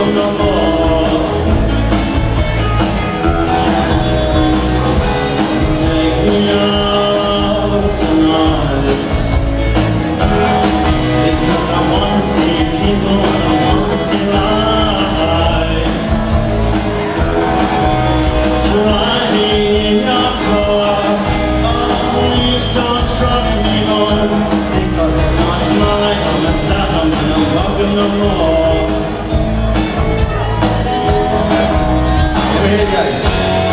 welcome no more. Take me out tonight, because I want to see people and I want to see life. Driving in your car, oh, please don't drive me home, because it's not mine, and it's that I'm not welcome no more. Here guys.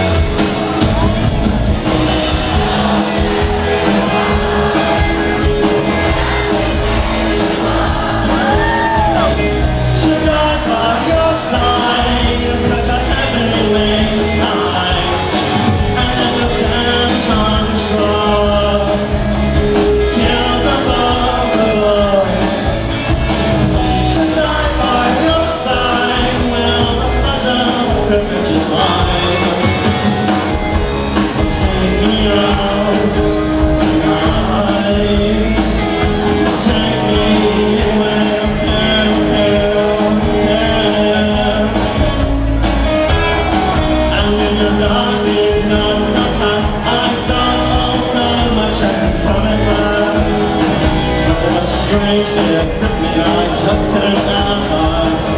Strange that it hit me, I just couldn't ask.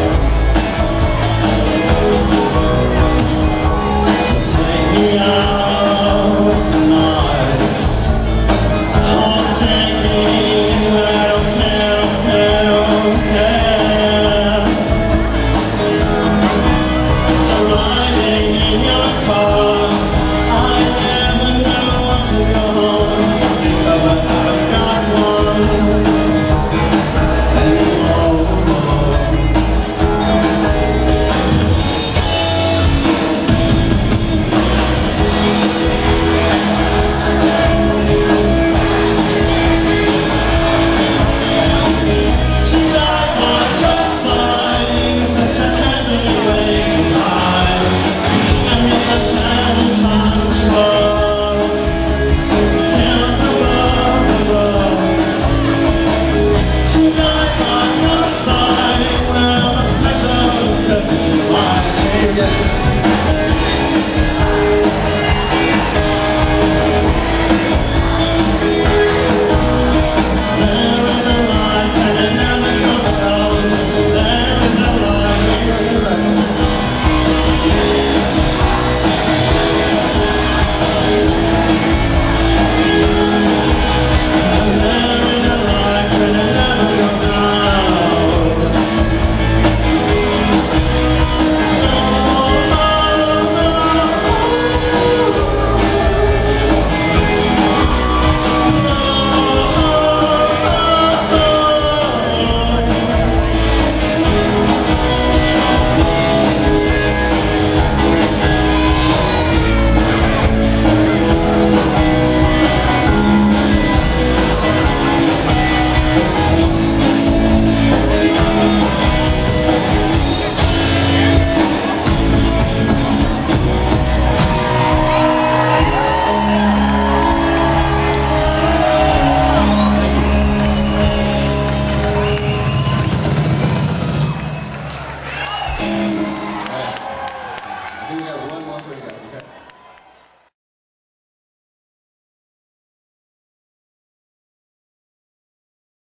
So take me out tonight. Oh, take me where I don't care, don't care, don't care.